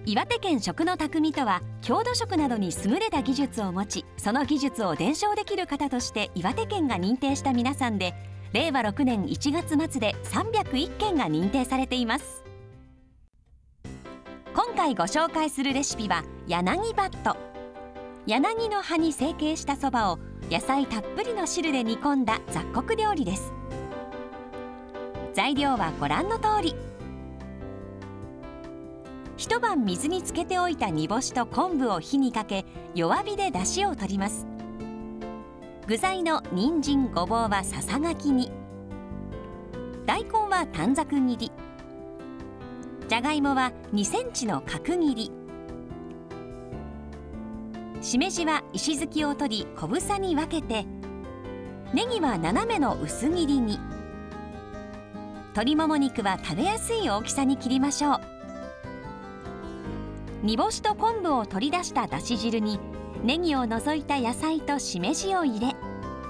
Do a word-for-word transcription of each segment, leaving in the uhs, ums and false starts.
岩手県食の匠とは、郷土食などに優れた技術を持ち、その技術を伝承できる方として岩手県が認定した皆さんで、れいわろくねんいちがつまつでさんびゃくいっけんが認定されています。今回ご紹介するレシピは柳バット。柳の葉に成形したそばを野菜たっぷりの汁で煮込んだ雑穀料理です。材料はご覧の通り。一晩水につけておいた煮干しと昆布を火にかけ、弱火で出汁を取ります。具材の人参、ごぼうはささがきに、大根は短冊切り、じゃがいもはにセンチの角切り、しめじは石突きを取り小房に分けて、ネギは斜めの薄切りに、鶏もも肉は食べやすい大きさに切りましょう。煮干しと昆布を取り出しただし汁にネギを除いた野菜としめじを入れ、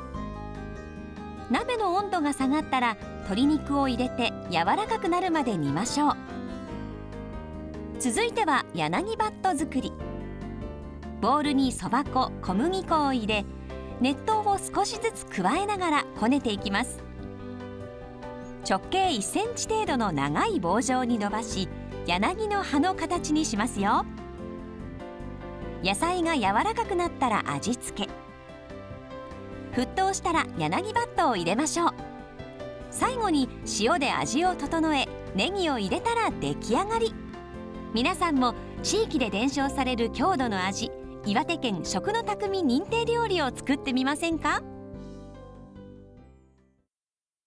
鍋の温度が下がったら鶏肉を入れて柔らかくなるまで煮ましょう。続いては柳バット作り。ボウルにそば粉、小麦粉を入れ、熱湯を少しずつ加えながらこねていきます。直径いっセンチ程度の長い棒状に伸ばし、柳の葉の形にしますよ。野菜が柔らかくなったら味付け。沸騰したら柳バットを入れましょう。最後に塩で味を整え、ネギを入れたら出来上がり。皆さんも地域で伝承される郷土の味、岩手県食の匠認定料理を作ってみませんか？